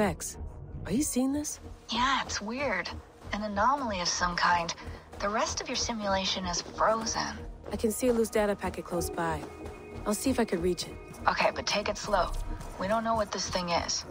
Bex, are you seeing this? Yeah, it's weird. An anomaly of some kind. The rest of your simulation is frozen. I can see a loose data packet close by. I'll see if I could reach it. Okay, but take it slow. We don't know what this thing is.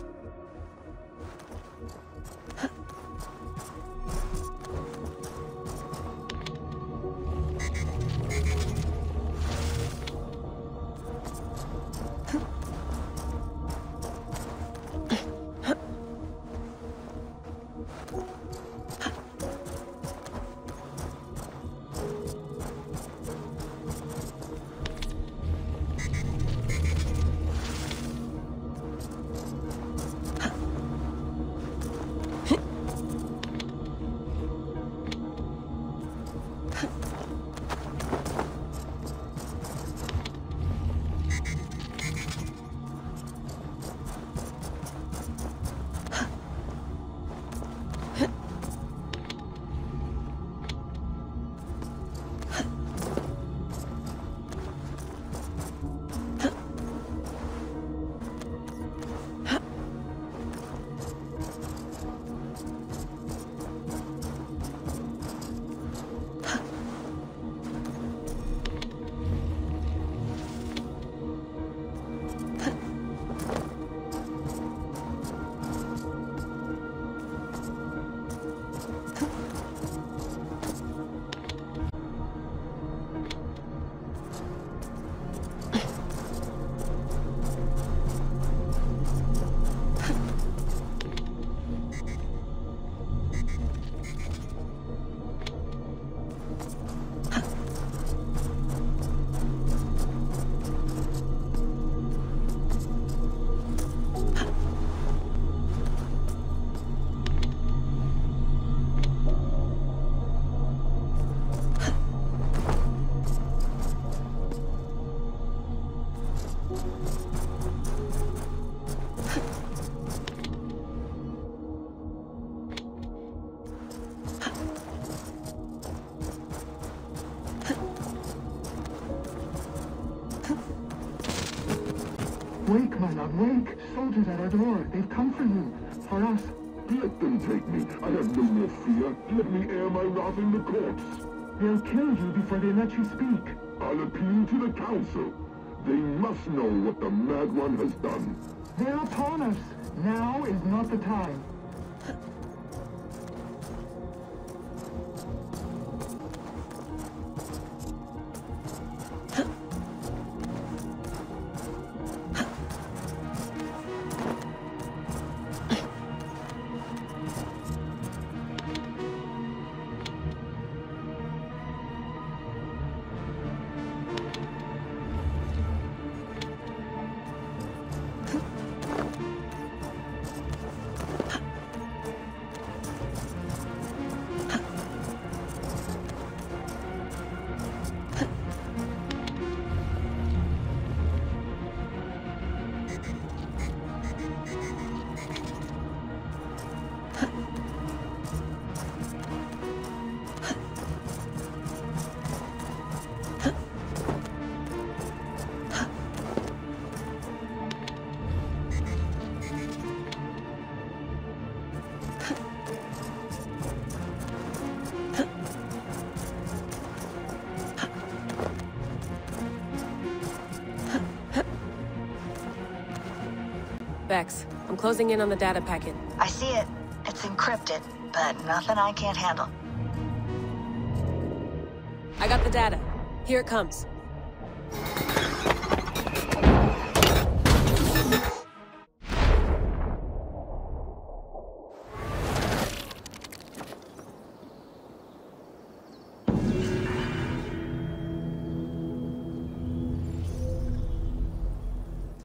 Wake, my love, wake! Soldiers at our door. They've come for you. For us. Let them take me. I have no more fear. Let me air my wrath in the courts. They'll kill you before they let you speak. I'll appeal to the council. They must know what the Mad One has done. They're upon us. Now is not the time. Bex, I'm closing in on the data packet. I see it. It's encrypted, but nothing I can't handle. I got the data. Here it comes.